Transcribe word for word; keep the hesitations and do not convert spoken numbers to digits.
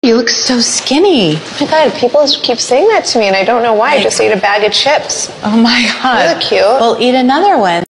You look so skinny. Oh my God, people keep saying that to me and I don't know why. I just ate a bag of chips. Oh my God. You look cute. Well, eat another one.